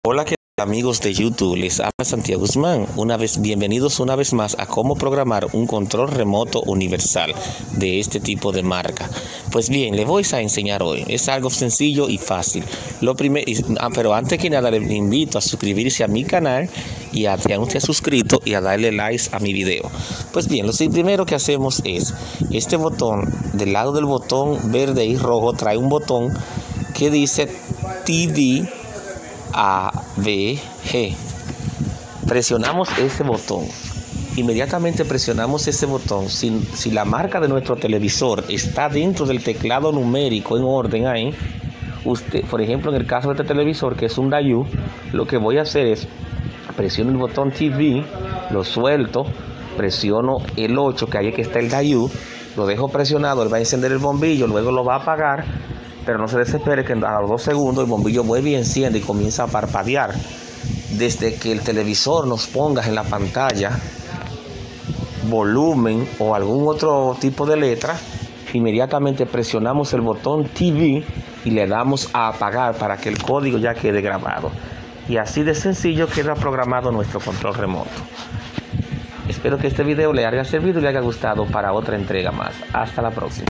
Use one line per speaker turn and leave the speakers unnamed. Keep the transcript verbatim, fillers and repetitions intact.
Hola, ¿qué tal, amigos de YouTube? Les habla Santiago Guzmán. Una vez, bienvenidos una vez más a cómo programar un control remoto universal de este tipo de marca. Pues bien, les voy a enseñar hoy. Es algo sencillo y fácil. Lo primero, ah, pero antes que nada, les invito a suscribirse a mi canal y a que aún esté suscrito y a darle likes a mi video. Pues bien, lo primero que hacemos es este botón. Del lado del botón verde y rojo trae un botón que dice T V A B G. Presionamos ese botón. Inmediatamente presionamos ese botón. Si, si la marca de nuestro televisor está dentro del teclado numérico en orden ahí, usted, por ejemplo, en el caso de este televisor que es un Daewoo, lo que voy a hacer es presiono el botón T V, lo suelto, presiono el ocho, que ahí que está el Daewoo, lo dejo presionado, él va a encender el bombillo, luego lo va a apagar. Pero no se desespere que a los dos segundos el bombillo vuelve y enciende y comienza a parpadear. Desde que el televisor nos ponga en la pantalla volumen o algún otro tipo de letra, inmediatamente presionamos el botón T V y le damos a apagar para que el código ya quede grabado. Y así de sencillo queda programado nuestro control remoto. Espero que este video le haya servido y le haya gustado para otra entrega más. Hasta la próxima.